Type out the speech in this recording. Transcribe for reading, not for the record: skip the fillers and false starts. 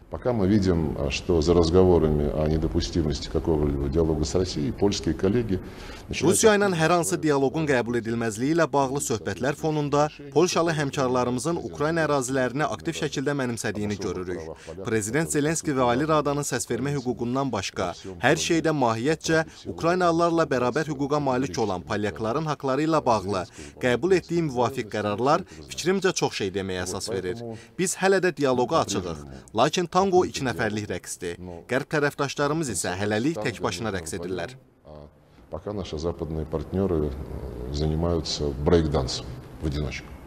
Пока мы видим, что за разговорами о недопустимости какого-либо диалога с Россией, польские коллеги Rusiya ilə hər hansı dialoqun qəbul edilməzliyi ilə bağlı söhbətlər fonunda Polşalı həmkarlarımızın Ukrayna ərazilərini aktiv şəkildə mənimsədiyini görürük. Prezident Zelenski və Ali Radanın səsvermə hüququndan başqa, hər şeydə mahiyyətcə Ukraynalılarla bərabər hüquqa malik olan polyakların haqları ilə bağlı qəbul etdiyi müvafiq qərarlar fikrimcə çox şey deməyə əsas verir. Biz hələ də dialoqa açığıq, lakin tango iki nəfərlik rəqsdir. Qərb tərəfdaşlarımız isə hələlik tək başına rəqs edirlər. Пока наши западные партнеры занимаются брейк-дансом в одиночку.